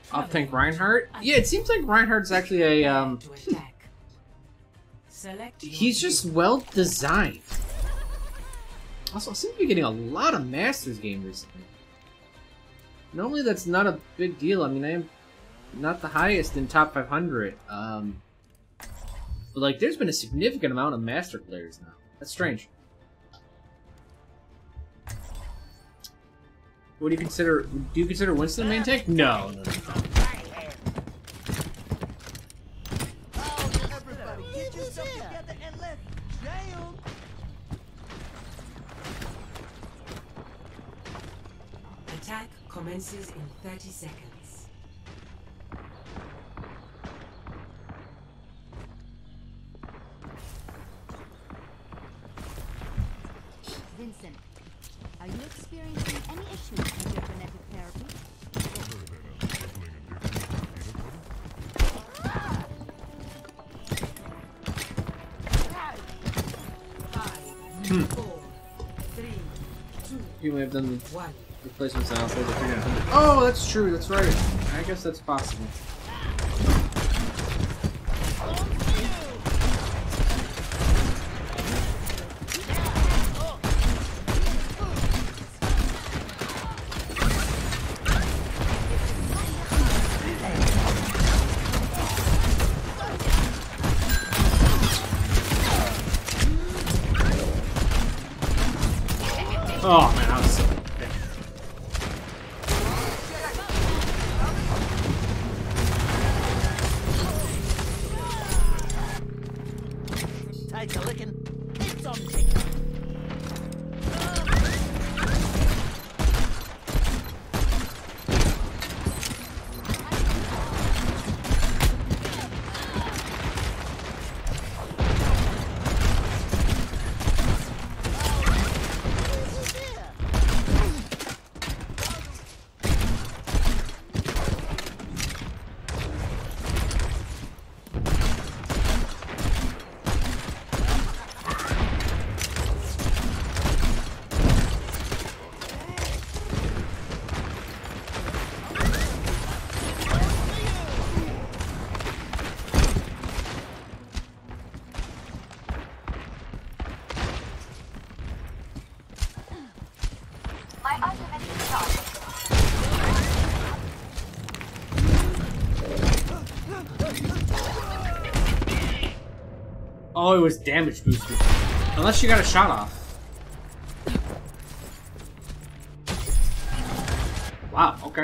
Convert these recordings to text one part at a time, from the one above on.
Off tank Reinhardt? Yeah, it seems like Reinhardt's actually a, he's just well designed. Also, I seem to be getting a lot of Masters games recently. Normally that's not a big deal. I mean, I am not the highest in top 500. But like, there's been a significant amount of Master players now. That's strange. What do you consider? Do you consider Winston a main tank? No. Attack commences in 30 seconds. Vincent, are you experiencing any issues with your genetic therapy? You may have done the replacements now. Oh, that's true. That's right. I guess that's possible. Oh man, I was so Take a licking. It's on chicken. Oh, it was damage boosted. Unless you got a shot off. Wow, okay.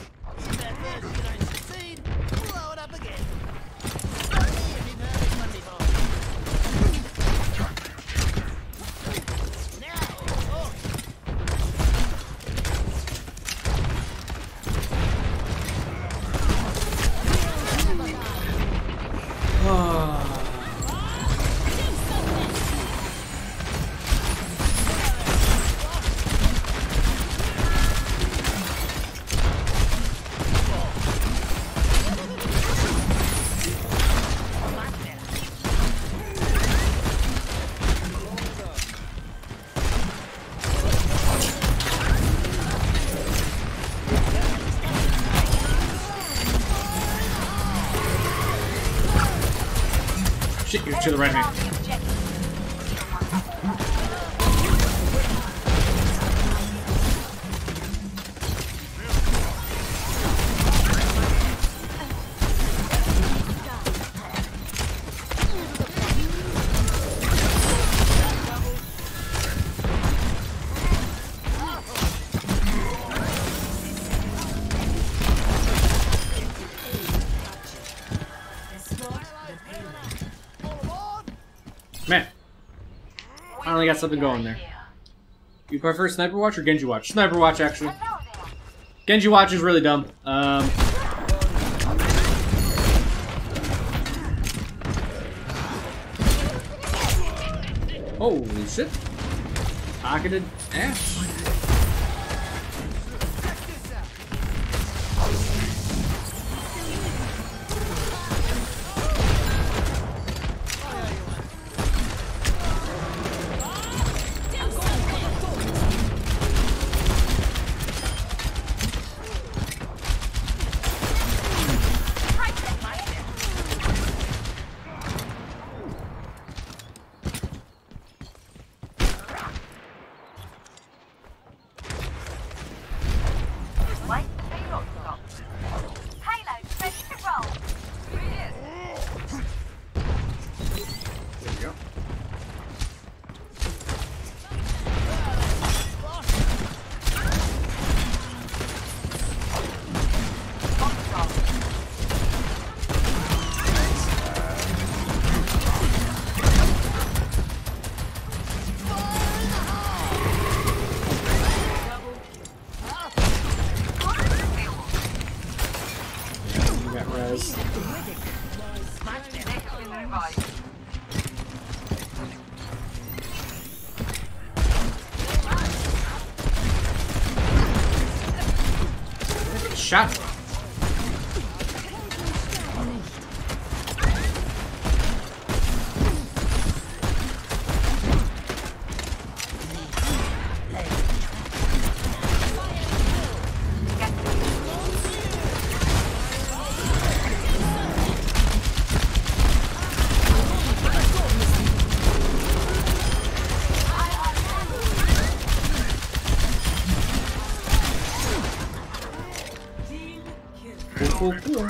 Shit, you're to the right of me. Man, finally got something going there. You prefer Sniper Watch or Genji Watch? Sniper Watch, actually. Genji Watch is really dumb. Holy shit. Pocketed ass. got res. Shot. Cool.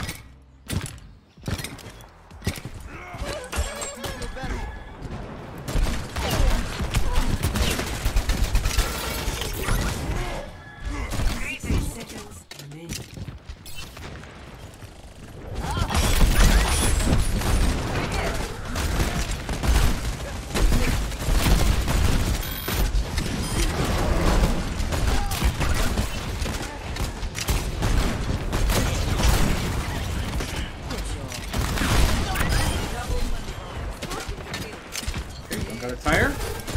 Got a tire?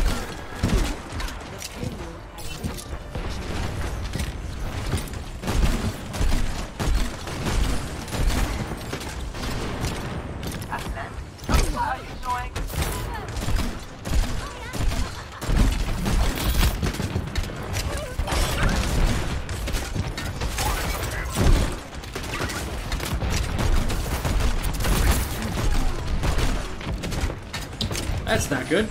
That's not good.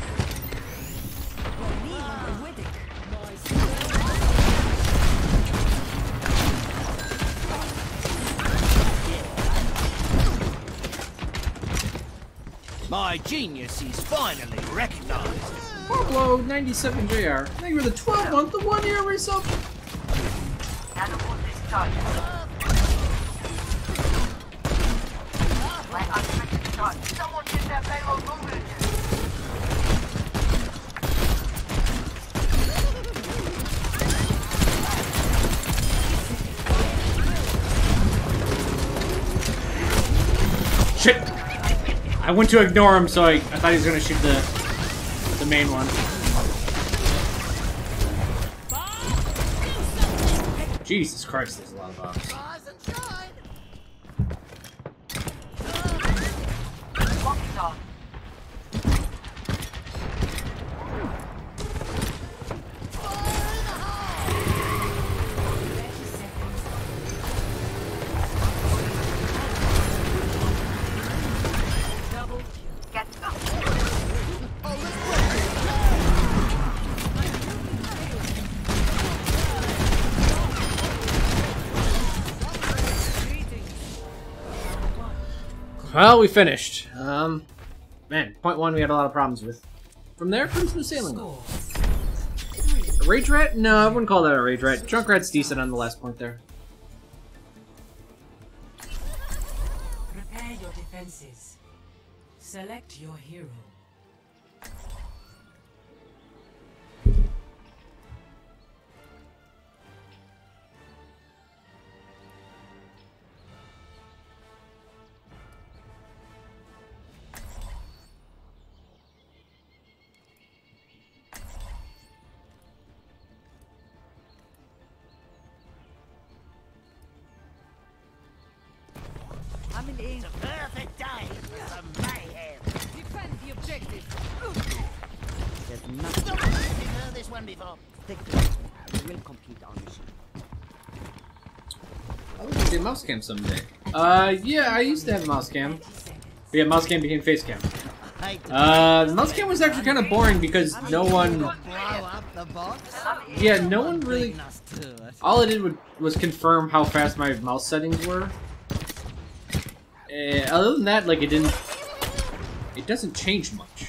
My genius is finally recognized. Pablo 97 JR. Thank you for the 12-month, the 1-year resub. Animal discharge. My unexpected shot. Someone get that payload moving. Shit! I went to ignore him, so I thought he was gonna shoot the main one. Jesus Christ, there's a lot of bombs. Walkie's off. Get up. Well, we finished. Man, point one we had a lot of problems with. From there comes the sailing. Score. A rage rat? No, I wouldn't call that a rage rat. Junkrat's decent on the last point there. Prepare your defenses. Select your hero. It's a perfect day for some mayhem. Defend the objective. There's nothing. You've heard this one before. Stick to it. We will complete our mission. I would do mouse cam someday. Yeah, I used to have a mouse cam. But yeah, mouse cam became face cam. The mouse cam was actually kind of boring because no one... Blow up the box. Yeah, no one really... Beating us to it. All it did was confirm how fast my mouse settings were. Other than that, like, it didn't... It doesn't change much.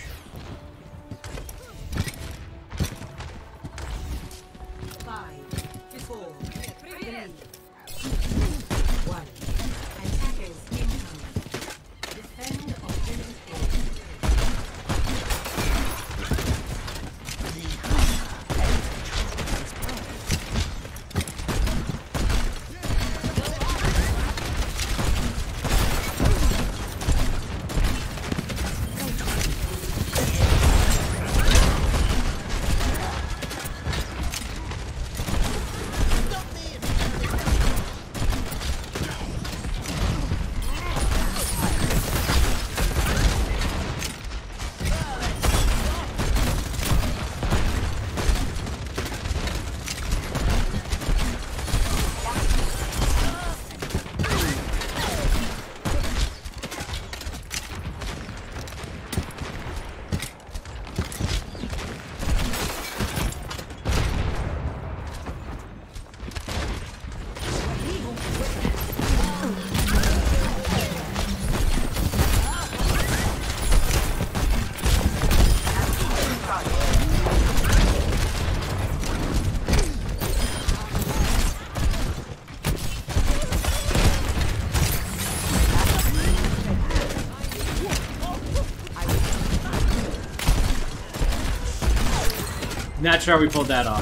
Not sure how we pulled that off.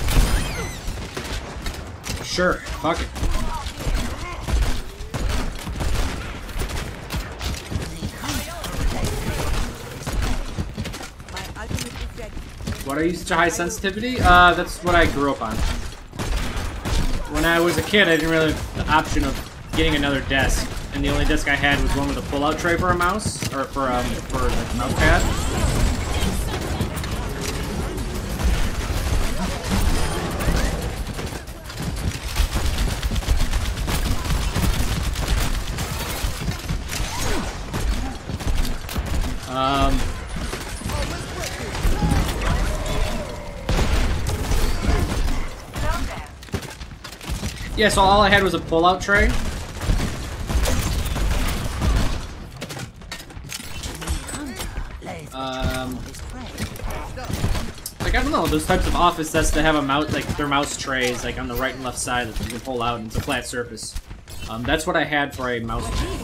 Sure, fuck it. What are you such a high sensitivity? That's what I grew up on. When I was a kid, I didn't really have the option of getting another desk, and the only desk I had was one with a pull-out tray for a mouse, or for a mouse pad. Yeah, so all I had was a pull-out tray. Like, I don't know, those types of office desks that have a mouse, like, their mouse trays, like, on the right and left side that you can pull out, and it's a flat surface. That's what I had for a mouse tray.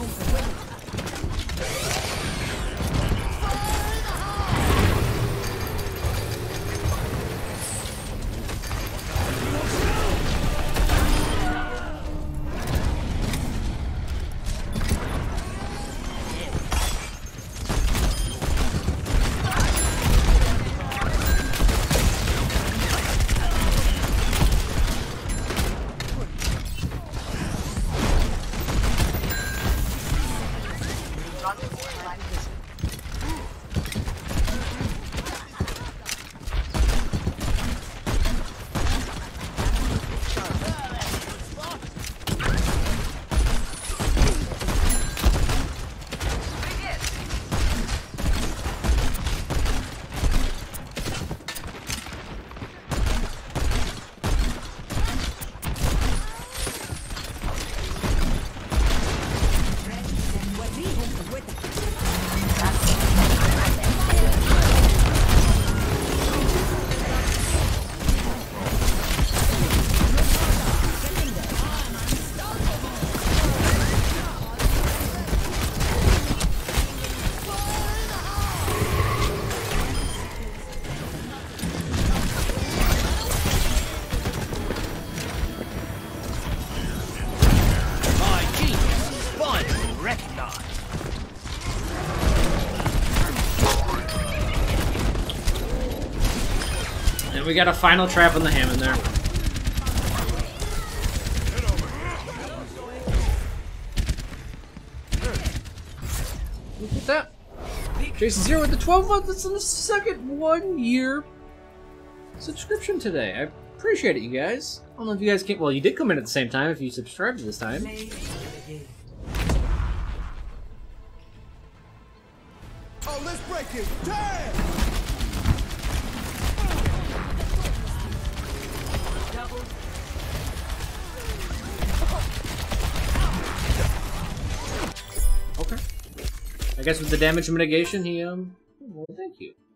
And we got a final trap on the Hammond there. Look at that. Jason Zero with the 12 months. That's the second 1 year subscription today. I appreciate it, you guys. I don't know if you guys came. Well, you did come in at the same time if you subscribed this time. Oh, let's break it. Damn! Okay. I guess with the damage mitigation, he, well, thank you.